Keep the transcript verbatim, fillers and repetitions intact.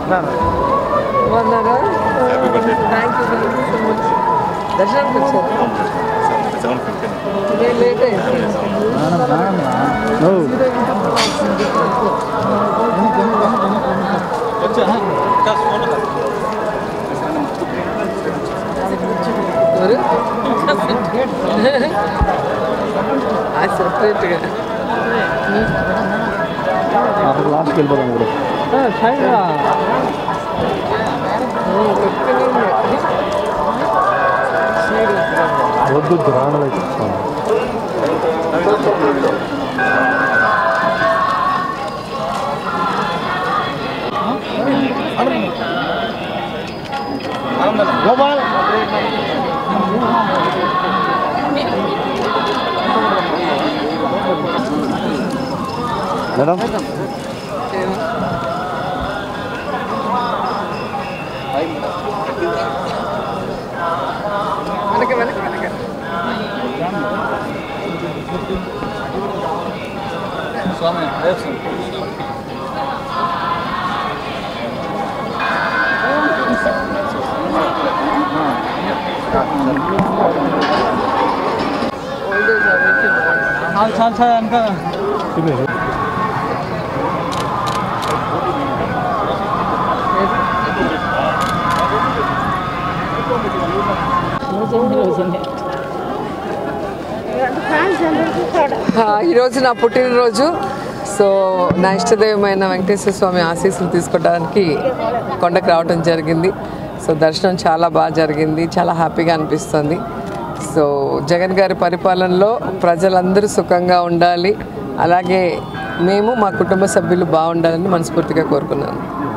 బాగున్నారా? Thank you thank you so much. దర్శనానికి వచ్చారు నేను లేట్ అయింది. సెపరేట్గా లాస్ట్కి వెళ్ళిపోదాం ఇప్పుడు వద్దు రాణలే గోపాల్ మేడం వెనక వెనక వెనక స్వామి చాలు చాలు అంత ఈరోజు నా పుట్టినరోజు. సో నా ఇష్టదైవమైన వెంకటేశ్వర స్వామి ఆశీస్సులు తీసుకోవడానికి కొండకు రావడం జరిగింది. సో దర్శనం చాలా బాగా జరిగింది, చాలా హ్యాపీగా అనిపిస్తుంది. సో జగన్ గారి పరిపాలనలో ప్రజలందరూ సుఖంగా ఉండాలి, అలాగే మేము మా కుటుంబ సభ్యులు బాగుండాలని మనస్ఫూర్తిగా కోరుకున్నాను.